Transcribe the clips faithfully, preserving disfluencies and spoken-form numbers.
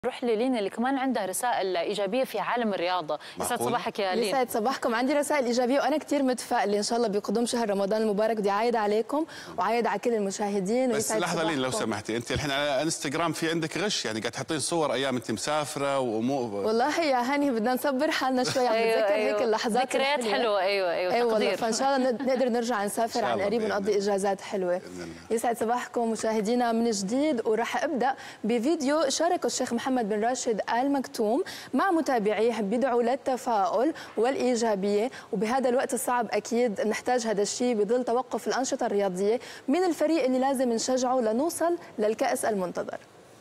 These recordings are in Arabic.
نروح للين اللي كمان عندها رسائل ايجابيه في عالم الرياضه. يسعد صباحك يا لين. يسعد صباحكم. عندي رسائل ايجابيه وانا كثير متفائله ان شاء الله بقدوم شهر رمضان المبارك. بدي عايد عليكم وعايد على كل المشاهدين. بس لحظه لين لو سمحتي، انت الحين على انستغرام في عندك غش، يعني قاعد تحطين صور ايام انت مسافره ومو والله يا هاني بدنا نصبر حالنا شوي عم نتذكر أيوة هيك اللحظات ذكريات حلوه. ايوه ايوه ايوه والله، فان شاء الله نقدر نرجع نسافر عن قريب ونقضي اجازات حلوه. يسعد صباحكم مشاهدينا من جديد، وراح ابدا بفيديو شاركه الشيخ محمد بن راشد آل مكتوم مع متابعيه بيدعوا للتفاؤل والايجابيه، وبهذا الوقت الصعب اكيد نحتاج هذا الشيء بظل توقف الانشطه الرياضيه من الفريق اللي لازم نشجعه لنوصل للكأس المنتظر.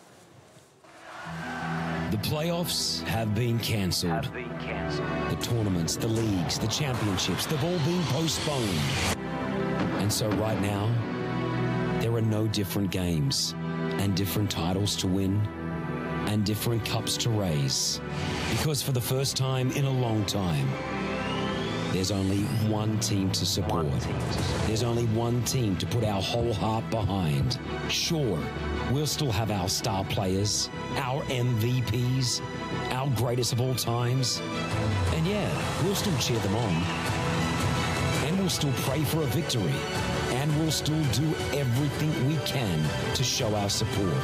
The playoffs have been cancelled. The tournaments, the leagues, the championships, they've all been postponed. And so right now, there are no different games and different titles to win and different cups to raise. Because for the first time in a long time, there's only one team to support. There's only one team to put our whole heart behind. Sure, we'll still have our star players, our M V Ps, our greatest of all times. And yeah, we'll still cheer them on. And we'll still pray for a victory. And we'll still do everything we can to show our support.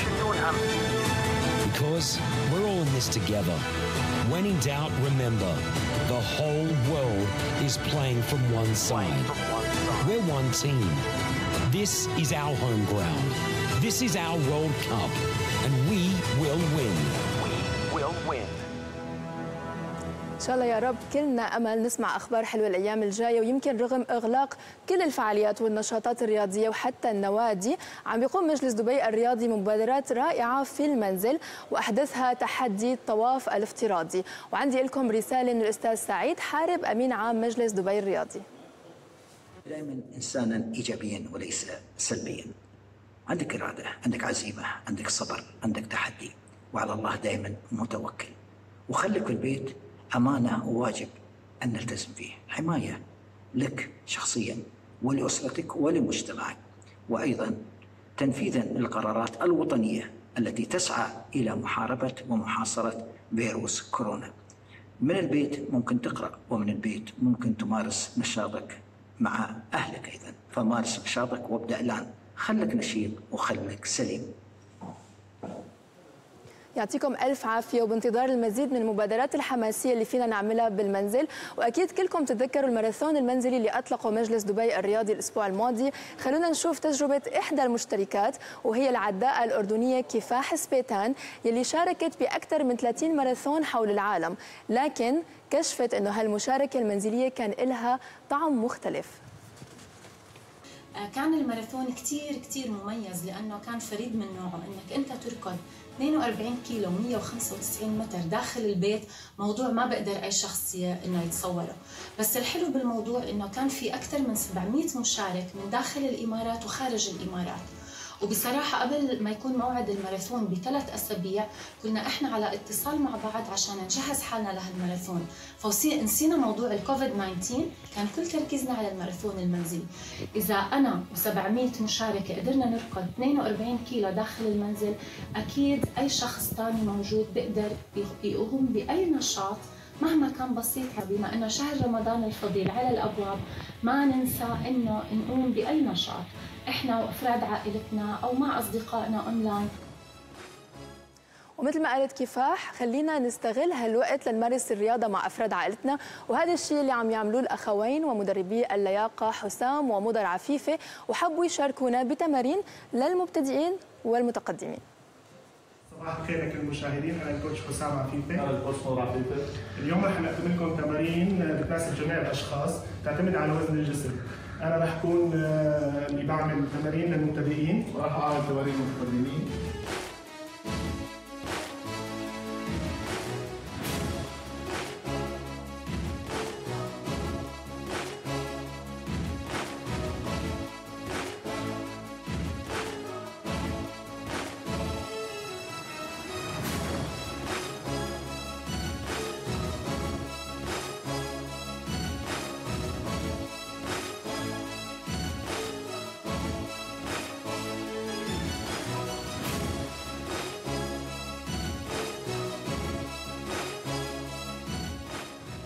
Because we're all in this together. When in doubt, remember, the whole world is playing from one side. We're one team. This is our home ground. This is our World Cup. And we will win. We will win. إن شاء الله يا رب كلنا أمل نسمع أخبار حلوة الأيام الجاية. ويمكن رغم إغلاق كل الفعاليات والنشاطات الرياضية وحتى النوادي، عم بيقوم مجلس دبي الرياضي مبادرات رائعة في المنزل، وأحدثها تحدي الطواف الافتراضي. وعندي لكم رسالة من الأستاذ سعيد حارب أمين عام مجلس دبي الرياضي. دائما إنسانا إيجابيا وليس سلبيا. عندك إرادة، عندك عزيمة، عندك صبر، عندك تحدي، وعلى الله دائما متوكل. وخليك في البيت أمانة وواجب أن نلتزم فيه، حماية لك شخصيا ولأسرتك ولمجتمعك، وأيضا تنفيذا للقرارات الوطنية التي تسعى إلى محاربة ومحاصرة فيروس كورونا. من البيت ممكن تقرأ، ومن البيت ممكن تمارس نشاطك مع أهلك أيضا، فمارس نشاطك وابدأ الآن. خلك نشيط وخلك سليم. يعطيكم ألف عافية، وبانتظار المزيد من المبادرات الحماسية اللي فينا نعملها بالمنزل. وأكيد كلكم تتذكروا الماراثون المنزلي اللي أطلقه مجلس دبي الرياضي الأسبوع الماضي. خلونا نشوف تجربة إحدى المشتركات، وهي العداءة الأردنية كفاح سبيتان، يلي شاركت بأكثر من ثلاثين ماراثون حول العالم، لكن كشفت أنه هالمشاركة المنزلية كان لها طعم مختلف. كان الماراثون كتير كتير مميز لأنه كان فريد من نوعه، أنك أنت تركض اثنين وأربعين كيلو مئة وخمسة وتسعين متر داخل البيت، موضوع ما بقدر أي شخص إنه يتصوره. بس الحلو بالموضوع إنه كان في أكثر من سبعمئة مشارك من داخل الإمارات وخارج الإمارات. وبصراحة قبل ما يكون موعد الماراثون بثلاث أسابيع كنا إحنا على اتصال مع بعض عشان نجهز حالنا لهالماراثون، فنسينا موضوع الكوفيد تسعة عشر، كان كل تركيزنا على الماراثون المنزلي. إذا أنا وسبعمئة مشاركة قدرنا نركض اثنين وأربعين كيلو داخل المنزل، أكيد أي شخص ثاني موجود بيقدر يقوم بأي نشاط مهما كان بسيط. بما أنه شهر رمضان الفضيل على الأبواب، ما ننسى إنه نقوم بأي نشاط إحنا وأفراد عائلتنا أو مع أصدقائنا أونلاين. ومثل ما قالت كفاح، خلينا نستغل هالوقت لنمارس الرياضة مع أفراد عائلتنا، وهذا الشيء اللي عم يعملوه الأخوين ومدربي اللياقة حسام ومضر عفيفة، وحبوا يشاركونا بتمارين للمبتدئين والمتقدمين. صباح الخير لكل المشاهدين، انا الكوتش حسام عفيفه. انا الكوتش مضر عفيفه. اليوم رح نقدم لكم تمارين بتناسب جميع الاشخاص، تعتمد على وزن الجسم. انا رح اكون اللي بعمل تمارين للمبتدئين، وراح اعمل تمارين للمتقدمين.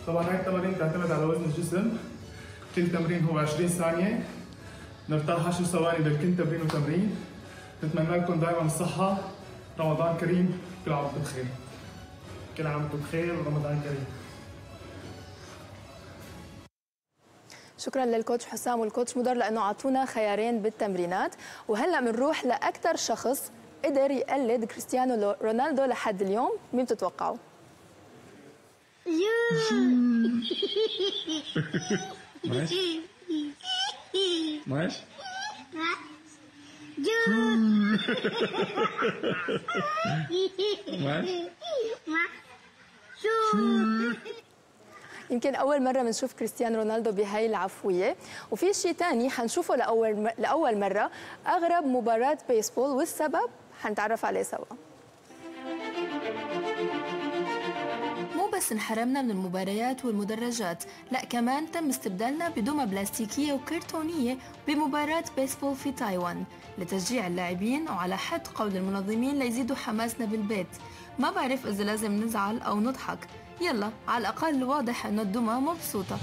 طبعا هاي التمارين تعتمد على وزن الجسم. كل تمرين هو عشرين ثانية، نرتاح عشر ثواني بين كل تمرين وتمرين. نتمنى لكم دائما الصحة، رمضان كريم، كل عام وانتم بخير. كل عام وانتم بخير ورمضان كريم. شكرا للكوتش حسام والكوتش مدر لانه اعطونا خيارين بالتمرينات. وهلا بنروح لاكثر شخص قدر يقلد كريستيانو رونالدو لحد اليوم. مين بتتوقعوا؟ ماشي ماشي ماشي يمكن أول مرة بنشوف كريستيانو رونالدو بهاي العفوية. وفي شيء ثاني حنشوفه لأول لأول مرة، أغرب مباراة بيسبول، والسبب حنتعرف عليه سوا. مو بس انحرمنا من المباريات والمدرجات، لا كمان تم استبدالنا بدمى بلاستيكية وكرتونية بمباراة بيسبول في تايوان لتشجيع اللاعبين، وعلى حد قول المنظمين ليزيدوا حماسنا بالبيت. ما بعرف إذا لازم نزعل أو نضحك، يلا على الأقل واضح أنه الدمى مبسوطة.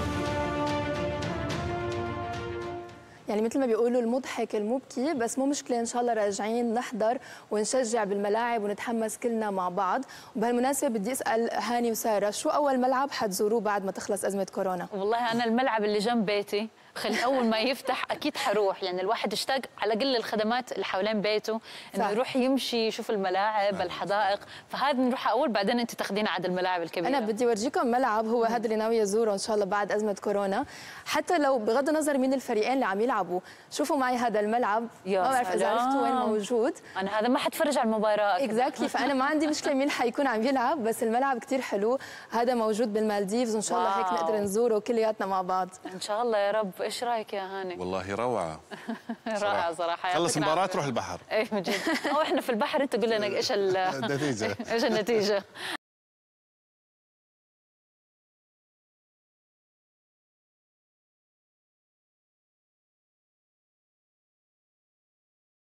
يعني مثل ما بيقولوا المضحك المبكي، بس مو مشكلة، إن شاء الله راجعين نحضر ونشجع بالملاعب ونتحمس كلنا مع بعض. وبهالمناسبة بدي أسأل هاني وسارة، شو أول ملعب حتزوروه بعد ما تخلص أزمة كورونا؟ والله أنا الملعب اللي جنب بيتي، خلي أول ما يفتح أكيد حروح. يعني الواحد اشتاق على قل الخدمات اللي حوالين بيته، إنه يروح يمشي يشوف الملاعب الحدائق، فهذا نروح أول، بعدين أنت تاخذينا على الملاعب الكبيرة. أنا بدي أورجيكم ملعب هو هذا اللي ناوية أزوره إن شاء الله بعد أزمة كورونا، حتى لو بغض النظر مين الفريقين اللي عم يلعبوا. شوفوا معي هذا الملعب، ما بعرف إذا عرفتوا وين موجود. أنا هذا ما حتفرج على المباراة اكزاكتلي، فأنا ما عندي مشكلة مين حيكون عم يلعب، بس الملعب كثير حلو. هذا موجود بالمالديفز، وإن شاء الله هيك نقدر نزوره كلياتنا مع بعض إن شاء الله يا رب. إيش رأيك يا هاني؟ والله روعة. رائعة صراحة. خلص مباراة تروح البحر. ايه من جد. او احنا في البحر انت قول لنا ايش النتيجة. ايش النتيجة.